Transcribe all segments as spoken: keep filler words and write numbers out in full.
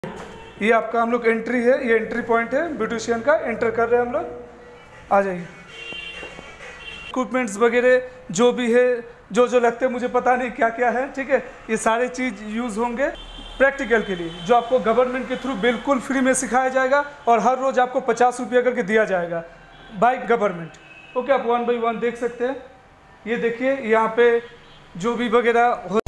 ये आपका हम लोग एंट्री है, ये एंट्री पॉइंट है ब्यूटिशियन का। एंटर कर रहे हैं हम लोग, आ जाइए। इक्विपमेंट्स वगैरह जो भी है, जो जो लगते हैं मुझे पता नहीं क्या क्या है, ठीक है। ये सारे चीज़ यूज़ होंगे प्रैक्टिकल के लिए, जो आपको गवर्नमेंट के थ्रू बिल्कुल फ्री में सिखाया जाएगा और हर रोज़ आपको पचास रुपया करके दिया जाएगा बाय गवर्नमेंट। ओके, आप वन बाई वन देख सकते हैं। ये देखिए यहाँ पे जो भी वगैरह हो।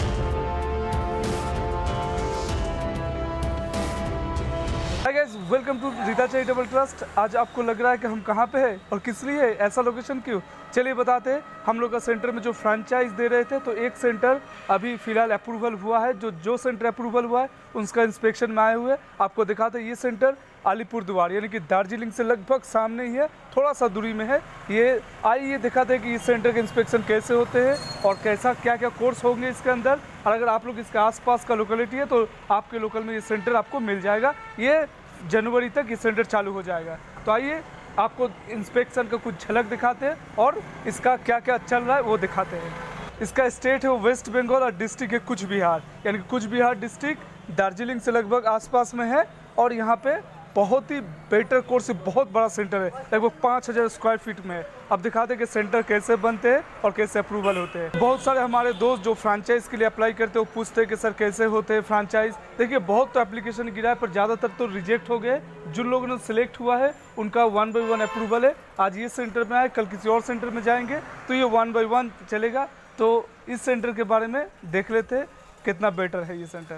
Hi guys, welcome to Rita charitable trust. आज आपको लग रहा है कि हम कहाँ पे हैं और किस लिए है, ऐसा लोकेशन क्यों, चलिए बताते हैं। हम लोग का सेंटर में जो फ्रेंचाइज दे रहे थे, तो एक सेंटर अभी फ़िलहाल अप्रूवल हुआ है। जो जो सेंटर अप्रूवल हुआ है उसका इंस्पेक्शन में आए हुए आपको दिखाते हैं। ये सेंटर अलीपुरद्वार यानी कि दार्जिलिंग से लगभग सामने ही है, थोड़ा सा दूरी में है। ये आइए दिखाते हैं कि इस सेंटर के इंस्पेक्शन कैसे होते हैं और कैसा क्या क्या कोर्स होंगे इसके अंदर। और अगर आप लोग इसके आसपास का लोकेलिटी है तो आपके लोकल में ये सेंटर आपको मिल जाएगा। ये जनवरी तक ये सेंटर चालू हो जाएगा। तो आइए आपको इंस्पेक्शन का कुछ झलक दिखाते हैं और इसका क्या क्या चल रहा है वो दिखाते हैं। इसका स्टेट है वो वेस्ट बंगाल और डिस्ट्रिक्ट है कूच बिहार, यानी कि कूच बिहार डिस्ट्रिक्ट दार्जिलिंग से लगभग आसपास में है। और यहाँ पे बहुत ही बेटर कोर्स है, बहुत बड़ा सेंटर है, लगभग पाँच हज़ार स्क्वायर फीट में है। अब दिखाते हैं कि सेंटर कैसे बनते हैं और कैसे अप्रूवल होते हैं। बहुत सारे हमारे दोस्त जो फ्रेंचाइज के लिए अप्लाई करते हैं वो पूछते हैं कि सर कैसे होते हैं फ्रेंचाइज। देखिए बहुत तो एप्लीकेशन गिरा है पर ज़्यादातर तो रिजेक्ट हो गए। जिन लोगों ने सिलेक्ट हुआ है उनका वन बाई वन अप्रूवल है। आज ये सेंटर में आए, कल किसी और सेंटर में जाएंगे तो ये वन बाई वन चलेगा। तो इस सेंटर के बारे में देख लेते हैं कितना बेटर है ये सेंटर।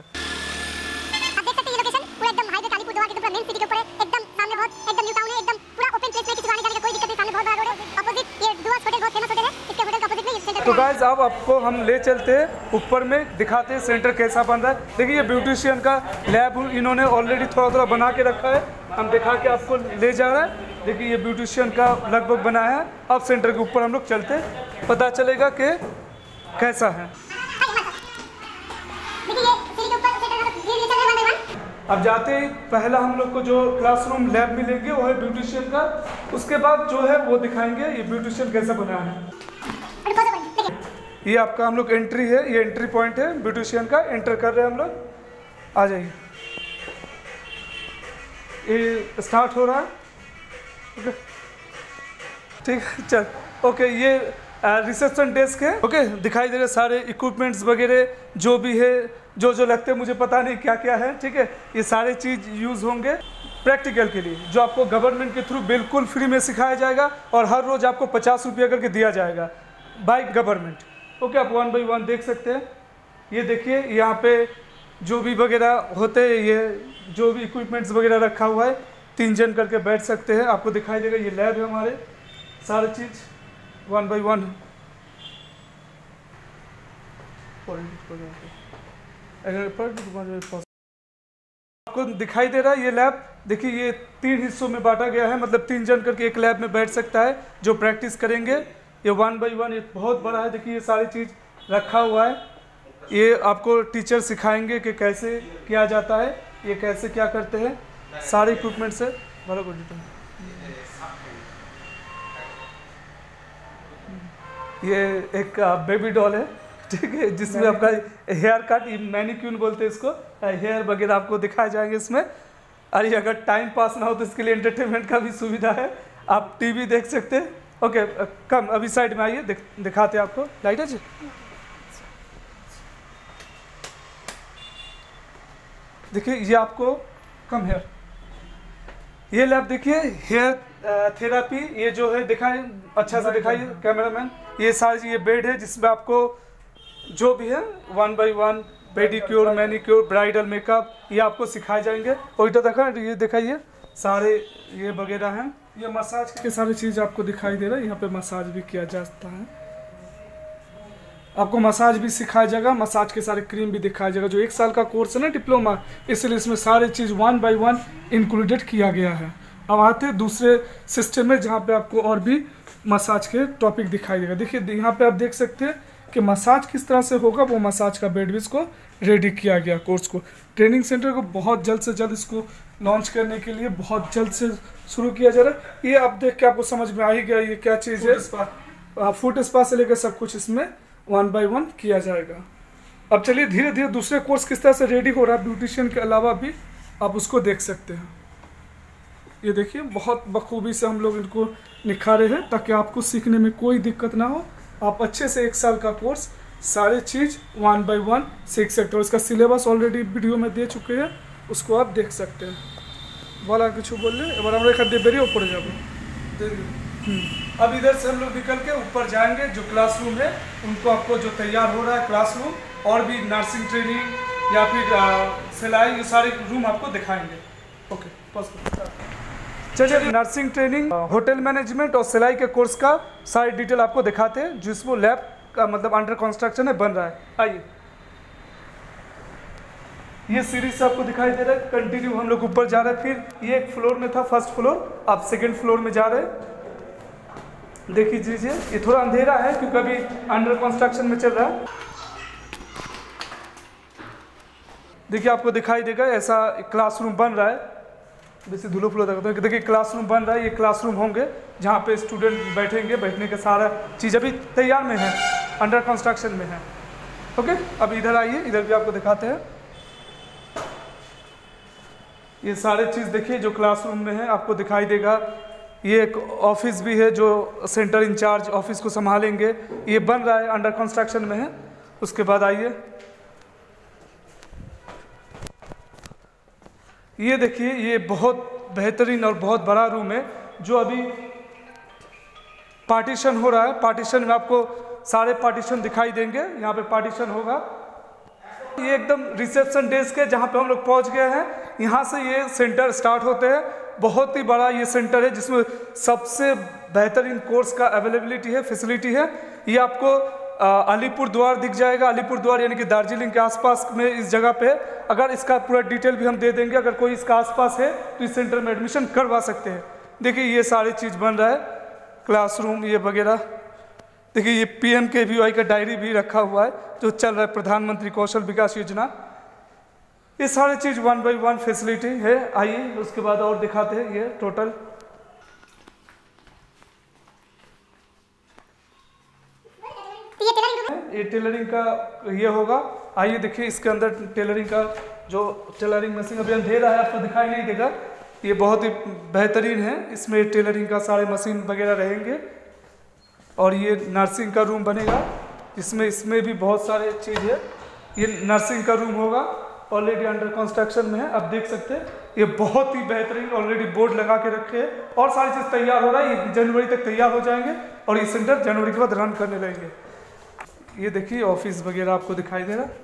तो गाइस अब आपको हम ले चलते हैं ऊपर में, दिखाते हैं सेंटर कैसा बन रहा है। देखिए ये ब्यूटिशियन का लैब इन्होंने ऑलरेडी थोड़ा थोड़ा बना के रखा है, हम दिखा के आपको ले जा रहे हैं। देखिए ये ब्यूटिशियन का लगभग बनाया है। अब सेंटर के ऊपर हम लोग चलते हैं, पता चलेगा कि कैसा है। अब जाते ही पहला हम लोग को जो क्लासरूम लैब मिलेंगे वो है ब्यूटिशियन का। उसके बाद जो है वो दिखाएंगे ये ब्यूटिशियन कैसा बना है। ये आपका हम लोग एंट्री है, ये एंट्री पॉइंट है ब्यूटिशियन का। एंटर कर रहे हैं हम लोग, आ जाइए। ये स्टार्ट हो रहा है, ओके ठीक है, चल ओके। ये रिसेप्शन डेस्क है, ओके। दिखाई दे रहे सारे इक्विपमेंट्स वगैरह जो भी है, जो जो लगते हैं मुझे पता नहीं क्या क्या है, ठीक है। ये सारे चीज़ यूज़ होंगे प्रैक्टिकल के लिए, जो आपको गवर्नमेंट के थ्रू बिल्कुल फ्री में सिखाया जाएगा और हर रोज़ आपको पचास रुपया करके दिया जाएगा बाय गवर्नमेंट। ओके, आप वन बाई वन देख सकते हैं। ये देखिए यहाँ पे जो भी वगैरह होते हैं, ये जो भी इक्विपमेंट्स वगैरह रखा हुआ है, तीन जन करके बैठ सकते हैं। आपको दिखाई देगा ये लैब है हमारे, सारी चीज़ वन बाई वन आपको दिखाई दे रहा है ये लैब। देखिए ये तीन हिस्सों में बांटा गया है, मतलब तीन जन करके एक लैब में बैठ सकता है जो प्रैक्टिस करेंगे। ये वन बाई वन एक बहुत बड़ा है। देखिए ये सारी चीज़ रखा हुआ है, ये आपको टीचर सिखाएंगे कि कैसे किया जाता है, ये कैसे क्या करते हैं, सारे इक्विपमेंट से। भलो को ये एक बेबी डॉल है, ठीक है, जिसमें आपका हेयर कट, ये मैनिक्यूर बोलते हैं इसको, हेयर वगैरह आपको दिखाए जाएंगे इसमें। अरे अगर टाइम पास ना हो तो इसके लिए एंटरटेनमेंट का भी सुविधा है, आप टीवी देख सकते हैं। ओके okay, कम अभी साइड में आइए, दिख, दिखाते हैं आपको। लाइट है जी। देखिए ये आपको कम हेयर, ये लैब देखिए हेयर थेरापी, ये जो है दिखाई अच्छा से दिखाइए कैमरामैन। ये सारी ये बेड है जिसमें आपको जो भी है one by one pedicure, manicure, bridal makeup ये आपको सिखाए जाएंगे। और इधर देखा, ये दिखाइए सारे ये वगैरह हैं। ये मसाज के सारी चीज़ आपको दिखाई दे रहा है। यहाँ पे मसाज भी किया जाता है, आपको मसाज भी सिखाया जाएगा, मसाज के सारे क्रीम भी दिखाया जाएगा। जो एक साल का कोर्स है ना डिप्लोमा, इसलिए इसमें सारे चीज़ वन बाय वन इंक्लूडेड किया गया है। अब आते हैं दूसरे सिस्टम में जहाँ पे आपको और भी मसाज के टॉपिक दिखाई देगा। देखिए यहाँ पे आप देख सकते हैं कि मसाज किस तरह से होगा, वो मसाज का बेड भी इसको रेडी किया गया कोर्स को। ट्रेनिंग सेंटर को बहुत जल्द से जल्द इसको लॉन्च करने के लिए बहुत जल्द से शुरू किया जा रहा है। ये आप देख के आपको समझ में आ ही गया ये क्या चीज़ है। फुट स्पा से लेकर सब कुछ इसमें वन बाय वन किया जाएगा। अब चलिए धीरे धीरे दूसरे कोर्स किस तरह से रेडी हो रहा है ब्यूटिशियन के अलावा भी आप उसको देख सकते हैं। ये देखिए बहुत बखूबी से हम लोग इनको निखारे हैं ताकि आपको सीखने में कोई दिक्कत ना हो। आप अच्छे से एक साल का कोर्स सारे चीज़ वन बाय वन सीख सकते हो। इसका सिलेबस ऑलरेडी वीडियो में दे चुके हैं, उसको आप देख सकते हैं। बोला कुछ बोल रहे एबार আমরা এখান বেরিয়ে ऊपर जाबो। अब इधर से हम लोग निकल के ऊपर जाएंगे। जो क्लासरूम है उनको आपको जो तैयार हो रहा है क्लासरूम और भी नर्सिंग ट्रेनिंग या फिर सिलाई, ये सारे रूम आपको दिखाएंगे। ओके पॉज करो। चलिए नर्सिंग ट्रेनिंग, होटल मैनेजमेंट और सिलाई के कोर्स का सारी डिटेल आपको दिखाते हैं, जिसमें लैब का मतलब अंडर कंस्ट्रक्शन है, बन रहा है। आइए, ये सीरीज से आपको दिखाई दे रहा है। कंटिन्यू हम लोग ऊपर जा रहे हैं। फिर ये एक फ्लोर में था, फर्स्ट फ्लोर, आप सेकंड फ्लोर में जा रहे हैं। देखिए दीजिए, ये थोड़ा अंधेरा है क्योंकि अभी अंडर कंस्ट्रक्शन में चल रहा है। देखिए आपको दिखाई देगा ऐसा क्लासरूम बन रहा है। वैसे धुलो फुलो देखते हैं। देखिए क्लासरूम बन रहा है। ये क्लासरूम होंगे जहाँ पे स्टूडेंट बैठेंगे, बैठने का सारा चीज़ अभी तैयार में है, अंडर कंस्ट्रक्शन में है। ओके, अब इधर आइए, इधर भी आपको दिखाते हैं। ये सारे चीज़ देखिए जो क्लासरूम में है आपको दिखाई देगा। ये एक ऑफिस भी है जो सेंटर इंचार्ज ऑफिस को संभालेंगे। ये बन रहा है, अंडर कंस्ट्रक्शन में है। उसके बाद आइए, ये देखिए, ये बहुत बेहतरीन और बहुत बड़ा रूम है जो अभी पार्टीशन हो रहा है। पार्टीशन में आपको सारे पार्टीशन दिखाई देंगे। यहाँ पे पार्टीशन होगा। ये एकदम रिसेप्शन डेस्क है जहाँ पे हम लोग पहुँच गए हैं। यहाँ से ये सेंटर स्टार्ट होते हैं। बहुत ही बड़ा ये सेंटर है जिसमें सबसे बेहतरीन कोर्स का अवेलेबिलिटी है, फैसिलिटी है। ये आपको अलीपुर द्वार दिख जाएगा। अलीपुर द्वार यानी कि दार्जिलिंग के आसपास में इस जगह पे। अगर इसका पूरा डिटेल भी हम दे देंगे, अगर कोई इसका आसपास है तो इस सेंटर में एडमिशन करवा सकते हैं। देखिए ये सारी चीज़ बन रहा है, क्लासरूम ये वगैरह। देखिए ये P M K V Y का डायरी भी रखा हुआ है जो चल रहा है, प्रधानमंत्री कौशल विकास योजना। ये सारी चीज़ वन बाई वन फैसिलिटी है। आइए उसके बाद और दिखाते हैं। ये टोटल ये टेलरिंग का ये होगा। आइए देखिए, इसके अंदर टेलरिंग का जो टेलरिंग मशीन, अभी अंधेरा है आपको दिखाई नहीं देगा। ये बहुत ही बेहतरीन है। इसमें टेलरिंग का सारे मशीन वगैरह रहेंगे। और ये नर्सिंग का रूम बनेगा जिसमें इसमें भी बहुत सारे चीज़ है। ये नर्सिंग का रूम होगा, ऑलरेडी अंडर कंस्ट्रक्शन में है, आप देख सकते हैं। ये बहुत ही बेहतरीन, ऑलरेडी बोर्ड लगा के रखे हैं और सारी चीज़ तैयार हो रहा है। ये जनवरी तक तैयार हो जाएंगे और ये सेंटर जनवरी के बाद रन करने लगेंगे। ये देखिए ऑफिस वगैरह आपको दिखाई दे रहा है।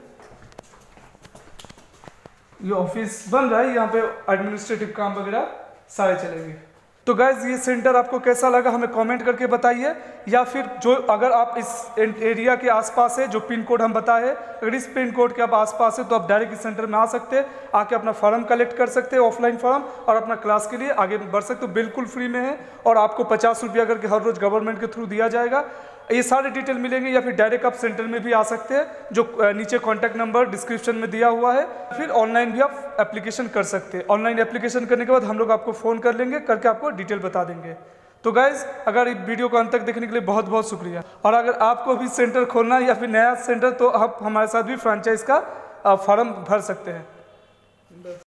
ये ऑफिस बन रहा है, यहाँ पे एडमिनिस्ट्रेटिव काम वगैरह सारे चलेंगे। तो गाइज ये सेंटर आपको कैसा लगा हमें कमेंट करके बताइए। या फिर जो अगर आप इस एरिया के आसपास है, जो पिन कोड हम बताए हैं, अगर इस पिन कोड के आप आसपास है तो आप डायरेक्ट इस सेंटर में आ सकते हैं। आके अपना फॉर्म कलेक्ट कर सकते हैं, ऑफलाइन फॉर्म, और अपना क्लास के लिए आगे बढ़ सकते हो। बिल्कुल फ्री में है और आपको पचास रुपया करके हर रोज़ गवर्नमेंट के थ्रू दिया जाएगा। ये सारे डिटेल मिलेंगे। या फिर डायरेक्ट आप सेंटर में भी आ सकते हैं, जो नीचे कॉन्टैक्ट नंबर डिस्क्रिप्शन में दिया हुआ है। फिर ऑनलाइन भी आप एप्लीकेशन कर सकते हैं। ऑनलाइन एप्लीकेशन करने के बाद हम लोग आपको फ़ोन कर लेंगे, करके आपको डिटेल बता देंगे। तो गाइज अगर इस वीडियो को अंत तक देखने के लिए बहुत बहुत शुक्रिया। और अगर आपको भी सेंटर खोलना है या फिर नया सेंटर, तो आप हमारे साथ भी फ्रेंचाइज का फॉर्म भर सकते हैं।